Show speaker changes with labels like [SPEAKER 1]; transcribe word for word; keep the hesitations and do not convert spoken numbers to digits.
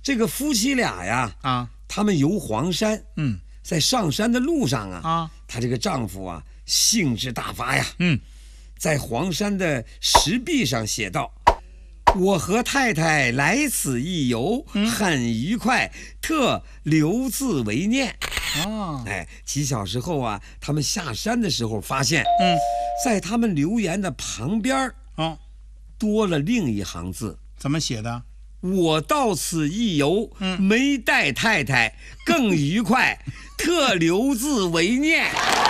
[SPEAKER 1] 这个夫妻俩呀，
[SPEAKER 2] 啊，
[SPEAKER 1] 他们游黄山，
[SPEAKER 2] 嗯，
[SPEAKER 1] 在上山的路上啊，
[SPEAKER 2] 啊，
[SPEAKER 1] 她这个丈夫啊兴致大发呀，
[SPEAKER 2] 嗯，
[SPEAKER 1] 在黄山的石壁上写道：“我和太太来此一游，
[SPEAKER 2] 嗯、
[SPEAKER 1] 很愉快，特留字为念。”
[SPEAKER 2] 啊，
[SPEAKER 1] 哎，几小时后啊，他们下山的时候发现，
[SPEAKER 2] 嗯，
[SPEAKER 1] 在他们留言的旁边，
[SPEAKER 2] 哦，
[SPEAKER 1] 多了另一行字，
[SPEAKER 2] 怎么写的？
[SPEAKER 1] 我到此一游，
[SPEAKER 2] 嗯，
[SPEAKER 1] 没带太太，更愉快，特留字为念。